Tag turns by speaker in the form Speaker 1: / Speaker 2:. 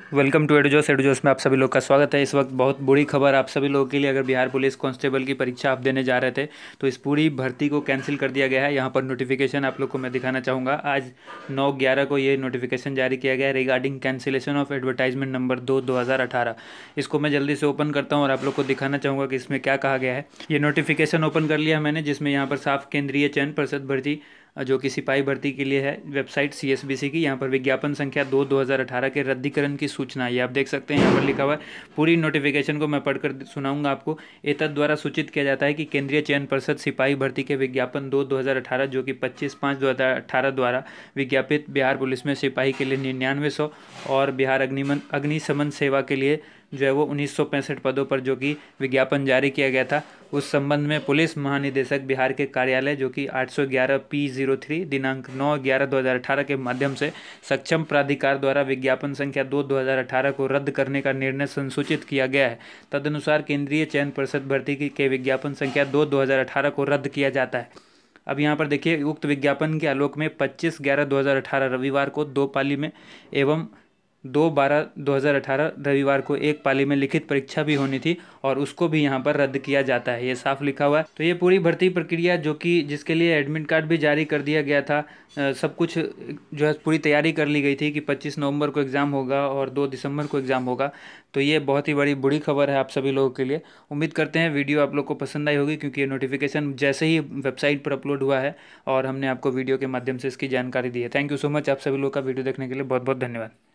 Speaker 1: Welcome to एडुजोस। एडुजोस में आप सभी लोग का स्वागत है। इस वक्त बहुत बुरी खबर आप सभी लोगों के लिए, अगर बिहार पुलिस कांस्टेबल की परीक्षा आप देने जा रहे थे तो इस पूरी भर्ती को कैंसिल कर दिया गया है। यहाँ पर नोटिफिकेशन आप लोग को मैं दिखाना चाहूँगा। आज 9/11 को ये नोटिफिकेशन जारी किया गया है regarding cancellation of advertisement number 2/2018। इसको मैं जल्दी से ओपन करता हूँ और आप लोग को दिखाना चाहूँगा कि इसमें क्या कहा गया है। ये नोटिफिकेशन ओपन कर लिया मैंने, जिसमें यहाँ पर साफ केंद्रीय चयन परिषद भर्ती जो कि सिपाही भर्ती के लिए है, वेबसाइट CSBC की। यहाँ पर विज्ञापन संख्या 2/2018 के रद्दीकरण की सूचना, ये आप देख सकते हैं यहाँ पर लिखा हुआ है। पूरी नोटिफिकेशन को मैं पढ़कर सुनाऊंगा आपको। एतद द्वारा सूचित किया जाता है कि केंद्रीय चयन परिषद सिपाही भर्ती के विज्ञापन 2/2018 जो कि 25/5/2018 द्वारा विज्ञापित बिहार पुलिस में सिपाही के लिए 9900 और बिहार अग्निशमन सेवा के लिए जो है वो 1965 पदों पर जो कि विज्ञापन जारी किया गया था, उस संबंध में पुलिस महानिदेशक बिहार के कार्यालय जो कि 811P03 दिनांक 9/11/2018 के माध्यम से सक्षम प्राधिकार द्वारा विज्ञापन संख्या 2/2018 को रद्द करने का निर्णय संसूचित किया गया है। तदनुसार केंद्रीय चयन परिषद भर्ती के विज्ञापन संख्या 2/2018 को रद्द किया जाता है। अब यहाँ पर देखिए, उक्त विज्ञापन के आलोक में 25/11/2018 रविवार को 2 पाली में एवं 2/12/2018 रविवार को 1 पाली में लिखित परीक्षा भी होनी थी और उसको भी यहाँ पर रद्द किया जाता है। ये साफ लिखा हुआ है। तो ये पूरी भर्ती प्रक्रिया जो कि जिसके लिए एडमिट कार्ड भी जारी कर दिया गया था, सब कुछ जो है पूरी तैयारी कर ली गई थी कि 25 नवंबर को एग्ज़ाम होगा और 2 दिसंबर को एग्ज़ाम होगा। तो ये बहुत ही बड़ी बुरी खबर है आप सभी लोगों के लिए। उम्मीद करते हैं वीडियो आप लोग को पसंद आई होगी, क्योंकि ये नोटिफिकेशन जैसे ही वेबसाइट पर अपलोड हुआ है और हमने आपको वीडियो के माध्यम से इसकी जानकारी दी है। थैंक यू सो मच आप सभी लोग का वीडियो देखने के लिए। बहुत बहुत धन्यवाद।